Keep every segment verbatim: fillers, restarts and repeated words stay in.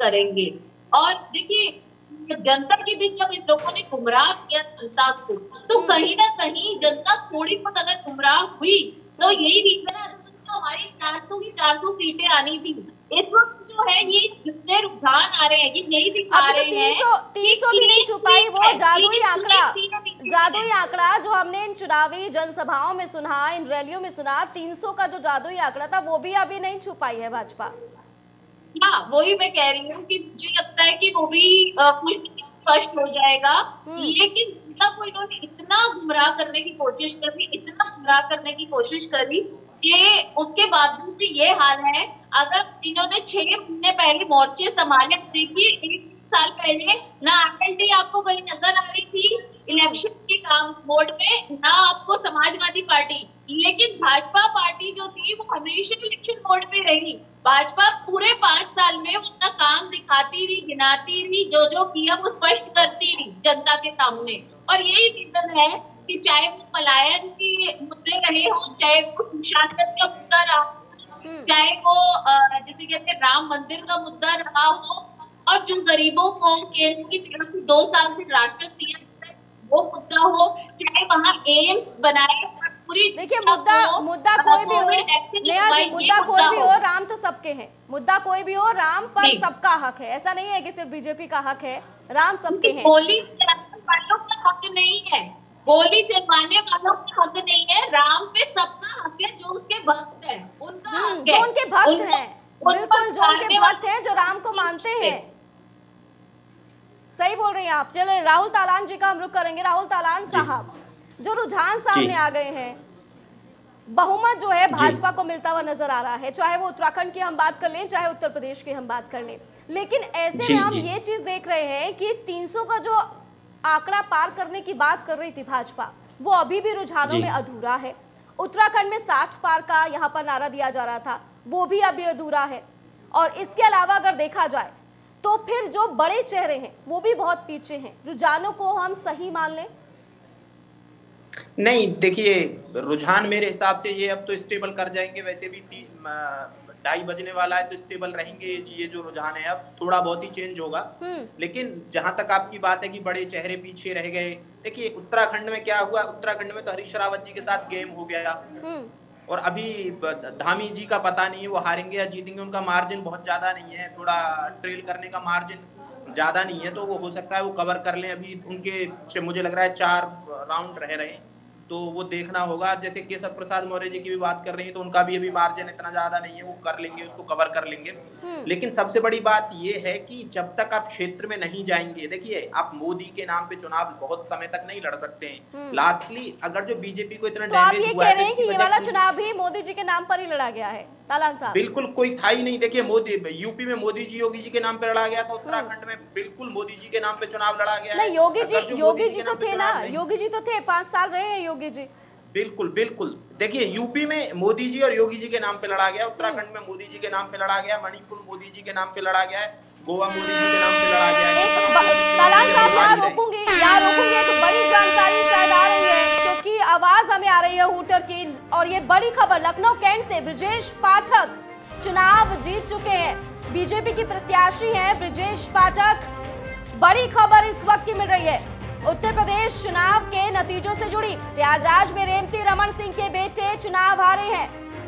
करेंगे। और देखिए जनता के बीच जब इन लोगों ने गुमराह किया जनता को, तो कहीं ना कहीं जनता थोड़ी बहुत अगर गुमराह हुई तो यही रीजन है तो हमारी चार सौ की चार सौ सीटें आनी थी। इस वक्त जो है ये जितने रुझान आ रहे हैं ये यही दिखा रहे हैं तीन सौ भी नहीं छुपाई, वो जादुई आंकड़ा जादुई आंकड़ा जो हमने इन चुनावी जनसभाओं में सुना, इन रैलियों में सुना, तीन सौ का जो जादुई आंकड़ा था वो भी अभी नहीं छुपाई है भाजपा। हाँ वही मैं कह रही हूँ कि मुझे लगता है कि वो भी कुछ स्पष्ट हो जाएगा। लेकिन मतलब इन्होंने इतना गुमराह करने की कोशिश करी, इतना गुमराह करने की कोशिश करी कि उसके बावजूद भी ये हाल है। अगर इन्होंने छह महीने पहले मोर्चे संभाले, देखिए एक साल पहले ना आरएलडी आपको कहीं नजर आ रही थी इलेक्शन के काम बोर्ड में, ना आपको समाजवादी पार्टी, लेकिन भाजपा पार्टी जो थी वो हमेशा इलेक्शन बोर्ड में रही। भाजपा पूरे पांच साल में उसका काम दिखाती रही, गिनाती रही, जो जो किया वो स्पष्ट करती रही जनता के सामने। और यही रीजन है कि चाहे वो पलायन के मुद्दे रहे हो, चाहे वो सुशासन का मुद्दा रहा, चाहे वो जैसे कहते हैं राम मंदिर का मुद्दा रहा हो, और जो गरीबों को केंद्र की तरफ से दो साल से राशन दिया वो मुद्दा हो, चाहे वहाँ एम्स बनाए। देखिए मुद्दा मुद्दा कोई भी हो, नेहा जी मुद्दा कोई भी हो, राम तो सबके हैं। मुद्दा कोई भी हो, राम पर सबका हक है। ऐसा नहीं है कि सिर्फ बीजेपी का हक है, राम सबके हैं। गोली चलाने वालों का हक नहीं है, गोली चलवाने वालों का हक नहीं है, राम पे सबका हक है जो उसके भक्त है उनका हक है। जो उनके भक्त हैं, बिल्कुल जो उनके भक्त हैं, जो राम को मानते हैं। सही बोल रही हैं आप। चले राहुल तालान जी का हम रुख करेंगे। राहुल तालान साहब, जो रुझान सामने आ गए हैं, बहुमत जो है भाजपा को मिलता हुआ नजर आ रहा है, चाहे वो उत्तराखंड की हम बात कर लें, चाहे उत्तर प्रदेश की हम बात कर लें। लेकिन ऐसे में हम ये चीज देख रहे हैं कि तीन सौ का जो आंकड़ा पार करने की बात कर रही थी भाजपा, वो अभी भी रुझानों में अधूरा है। उत्तराखंड में साठ पार का यहाँ पर नारा दिया जा रहा था, वो भी अभी अधूरा है। और इसके अलावा अगर देखा जाए तो फिर जो बड़े चेहरे हैं वो भी बहुत पीछे हैं। रुझानों को हम सही मान लें? नहीं, देखिए रुझान मेरे हिसाब से ये अब तो स्टेबल कर जाएंगे। वैसे भी ढाई बजने वाला है तो स्टेबल रहेंगे। ये जो रुझान है अब थोड़ा बहुत ही चेंज होगा। लेकिन जहां तक आपकी बात है कि बड़े चेहरे पीछे रह गए, देखिए उत्तराखंड में क्या हुआ, उत्तराखंड में तो हरीश रावत जी के साथ गेम हो गया और अभी धामी जी का पता नहीं है वो हारेंगे या जीतेंगे। उनका मार्जिन बहुत ज्यादा नहीं है, थोड़ा ट्रेल करने का मार्जिन ज्यादा नहीं है, तो वो हो सकता है वो कवर कर लें। अभी उनके मुझे लग रहा है चार राउंड रह रहे हैं, तो वो देखना होगा। जैसे केशव प्रसाद मौर्य जी की भी बात कर रही है तो उनका भी अभी मार्जिन इतना ज्यादा नहीं है, वो कर लेंगे, उसको कवर कर लेंगे। लेकिन सबसे बड़ी बात ये है कि जब तक आप क्षेत्र में नहीं जाएंगे, देखिए आप मोदी के नाम पे चुनाव बहुत समय तक नहीं लड़ सकते हैं। लास्टली अगर जो बीजेपी को इतना तो आप ये कह रहे हैं कि ये वाला चुनाव भी मोदी जी के नाम पर ही लड़ा गया है? तालान साहब, बिल्कुल कोई था ही नहीं। देखिए मोदी यूपी में मोदी जी योगी जी के नाम पे लड़ा गया था, उत्तराखंड में बिल्कुल मोदी जी के नाम पे चुनाव लड़ा गया है। योगी जी योगी जी तो थे ना, योगी जी तो थे, पांच साल रहे हैं योगी जी। बिल्कुल बिल्कुल। देखिए यूपी में मोदी जी और योगी जी के नाम पे लड़ा गया, उत्तराखंड में मोदी जी के नाम पे लड़ा गया, मणिपुर मोदी जी के नाम पे लड़ा गया है, गोवा मोदी जी के नाम पे लड़ा गया है। तालान साहब यहाँ रोकूंगी, यहाँ रोकूंगी। एक बड़ी जानकारी शायद आ रही है क्योंकि आवाज हमें आ रही है हूटर की, और ये बड़ी खबर लखनऊ कैंट से ब्रजेश पाठक चुनाव जीत चुके हैं। बीजेपी की प्रत्याशी हैं ब्रजेश पाठक। बड़ी खबर इस वक्त की मिल रही है उत्तर प्रदेश चुनाव के नतीजों से जुड़ी। प्रयागराज में रेवती रमन सिंह के बेटे चुनाव हारे हैं।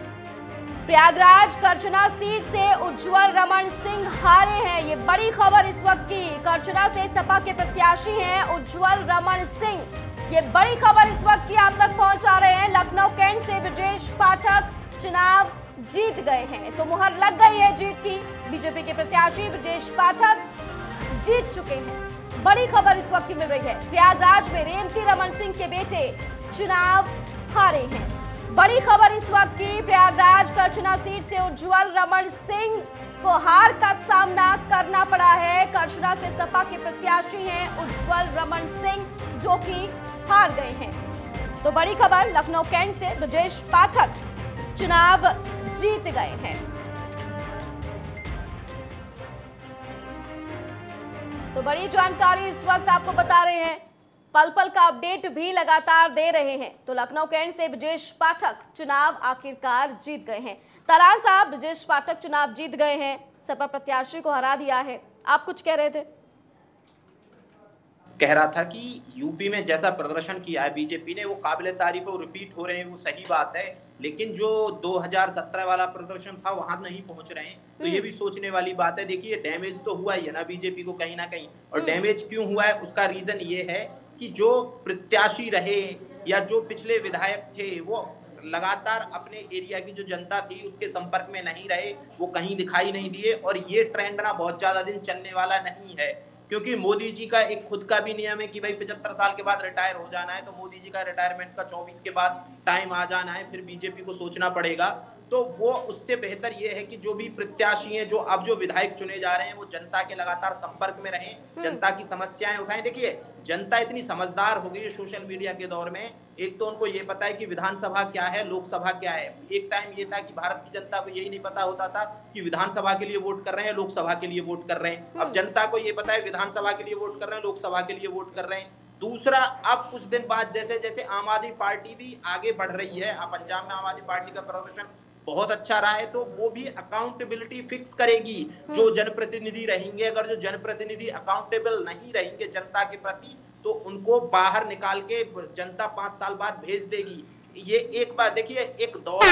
प्रयागराज करचना सीट से उज्जवल रमन सिंह हारे हैं। ये बड़ी खबर इस वक्त की। करचना से सपा के प्रत्याशी हैं उज्जवल रमन सिंह। ये बड़ी खबर इस वक्त की आप तक पहुंचा रहे हैं। लखनऊ कैंट से ब्रजेश पाठक चुनाव जीत गए हैं, तो मुहर लग गई है जीत की। बीजेपी के प्रत्याशी ब्रजेश पाठक जीत चुके हैं। बड़ी खबर इस वक्त की मिल रही है। प्रयागराज में रेवती रमन सिंह के बेटे चुनाव हारे हैं। बड़ी खबर इस वक्त की। प्रयागराज करचना सीट से उज्जवल रमन सिंह को हार का सामना करना पड़ा है। करचना से सपा के प्रत्याशी हैं उज्जवल रमन सिंह, जो कि हार गए हैं। तो बड़ी खबर लखनऊ कैंट से ब्रजेश पाठक चुनाव जीत गए हैं। तो बड़ी जानकारी इस वक्त आपको बता रहे हैं, पल पल का अपडेट भी लगातार दे रहे हैं। तो लखनऊ कैंट से ब्रजेश पाठक चुनाव आखिरकार जीत गए हैं। तालान साहब, ब्रजेश पाठक चुनाव जीत गए हैं, सपा प्रत्याशी को हरा दिया है। आप कुछ कह रहे थे? कह रहा था कि यूपी में जैसा प्रदर्शन किया है बीजेपी ने वो काबिल तारीफ है, वो रिपीट हो रहे हैं, वो सही बात है, लेकिन जो दो हज़ार सत्रह वाला प्रदर्शन था वहां नहीं पहुंच रहे हैं, तो ये भी सोचने वाली बात है। देखिए डैमेज तो हुआ ही है ना बीजेपी को कहीं ना कहीं, और डैमेज क्यों हुआ है उसका रीजन ये है कि जो प्रत्याशी रहे या जो पिछले विधायक थे वो लगातार अपने एरिया की जो जनता थी उसके संपर्क में नहीं रहे, वो कहीं दिखाई नहीं दिए, और ये ट्रेंड ना बहुत ज्यादा दिन चलने वाला नहीं है, क्योंकि मोदी जी का एक खुद का भी नियम है कि भाई पचहत्तर साल के बाद रिटायर हो जाना है, तो मोदी जी का रिटायरमेंट का चौबीस के बाद टाइम आ जाना है, फिर बीजेपी को सोचना पड़ेगा। तो वो उससे बेहतर ये है कि जो भी प्रत्याशी हैं, जो अब जो विधायक चुने जा रहे हैं, वो जनता के लगातार संपर्क में रहें, जनता की समस्याएं उठाएं। देखिए जनता इतनी समझदार हो गई है सोशल मीडिया के दौर में, एक तो उनको ये पता है कि विधानसभा क्या है, लोकसभा क्या है। एक टाइम ये था कि भारत की जनता को यही नहीं पता होता था कि विधानसभा के लिए वोट कर रहे हैं, लोकसभा के लिए वोट कर रहे हैं। अब जनता को ये पता है विधानसभा के लिए वोट कर रहे हैं, लोकसभा के लिए वोट कर रहे हैं। दूसरा, अब कुछ दिन बाद जैसे जैसे आम आदमी पार्टी भी आगे बढ़ रही है, अब पंजाब में आम आदमी पार्टी का प्रदर्शन बहुत अच्छा रहा है, तो वो भी अकाउंटेबिलिटी फिक्स करेगी। जो जनप्रतिनिधि रहेंगे, अगर जो जनप्रतिनिधि अकाउंटेबल नहीं रहेंगे जनता के प्रति, तो उनको बाहर निकाल के जनता पांच साल बाद भेज देगी। ये एक बात देखिए, एक दौर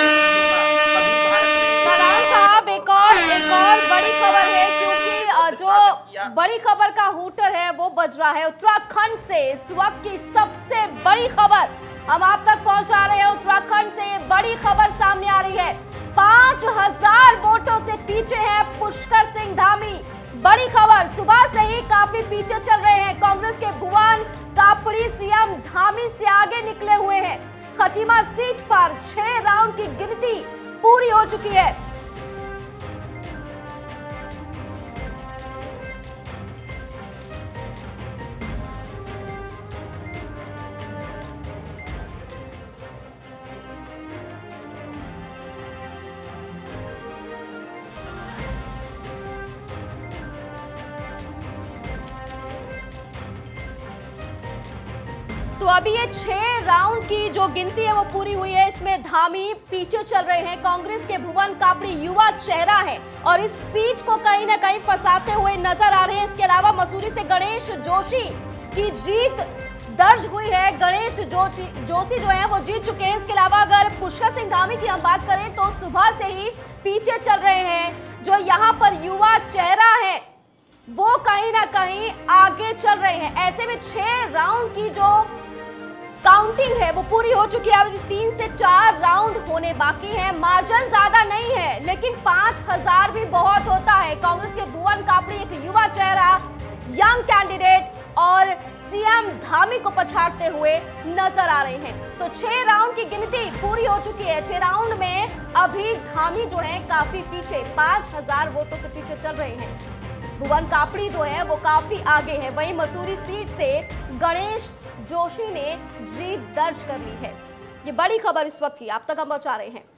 साहब एक और एक और बड़ी खबर है, क्योंकि जो बड़ी खबर का हूटर है वो बज रहा है उत्तराखंड से। इस वक्त की सबसे बड़ी खबर हम आप तक पहुंचा रहे हैं। उत्तराखंड से बड़ी खबर सामने आ रही है। पांच हजार वोटों से पीछे है पुष्कर सिंह धामी। बड़ी खबर, सुबह से ही काफी पीछे चल रहे हैं कांग्रेस के भुवन कापड़ी। सीएम धामी से आगे निकले हुए हैं। खटीमा सीट पर छह राउंड की गिनती पूरी हो चुकी है। तो अभी ये छह राउंड की जो गिनती है वो पूरी हुई है। इसमें धामी पीछे चल रहे हैं। कांग्रेस के भुवन कापड़ी युवा चेहरा है और इस सीट को कहीं ना कहीं फंसाते हुए नजर आ रहे हैं। इसके अलावा मसूरी से गणेश जोशी की जीत दर्ज हुई है। गणेश जोशी जोशी जो है वो जीत चुके हैं। इसके अलावा अगर पुष्कर सिंह धामी की हम बात करें तो सुबह से ही पीछे चल रहे हैं। जो यहाँ पर युवा चेहरा है वो कहीं ना कहीं आगे चल रहे हैं। ऐसे में छह राउंड की जो काउंटिंग है वो पूरी हो चुकी है। अभी तीन से चार राउंड होने बाकी है। मार्जिन ज्यादा नहीं है, लेकिन पांच हजार भी बहुत होता है। कांग्रेस के भुवन कापड़ी एक युवा चेहरा, यंग कैंडिडेट और सीएम धामी को पछाड़ते हुए नजर आ रहे हैं। तो छह राउंड की गिनती पूरी हो चुकी है। छह राउंड में अभी धामी जो है काफी पीछे, पांच हजार वोटों से पीछे चल रहे हैं। भुवन कापड़ी जो है वो काफी आगे है। वहीं मसूरी सीट से गणेश जोशी ने जीत दर्ज कर ली है। ये बड़ी खबर इस वक्त ही आप तक हम पहुंचा रहे हैं।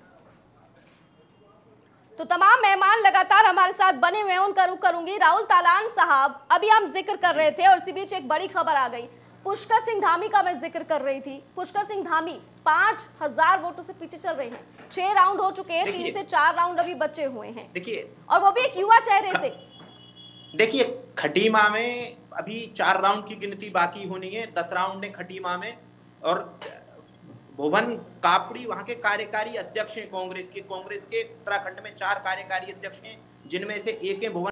तो तमाम मेहमान लगातार हमारे साथ बने हुए हैं, उनका रुख करूंगी। राहुल तालान साहब, अभी हम जिक्र कर रहे थे और इसी बीच एक बड़ी खबर आ गई। पुष्कर सिंह धामी का मैं जिक्र कर रही थी। पुष्कर सिंह धामी पांच हजार वोटों से पीछे चल रहे हैं। छह राउंड हो चुके हैं, तीन से चार राउंड अभी बचे हुए हैं। देखिए, और वो भी एक युवा चेहरे से। देखिए, खटीमा में अभी चार राउंड की गिनती बाकी होनी है। दस राउंड है खटीमा में, और भुवन कापड़ी वहां के कार्यकारी अध्यक्ष हैं कांग्रेस के। कांग्रेस के उत्तराखंड में चार कार्यकारी अध्यक्ष हैं, जिनमें से एक है भुवन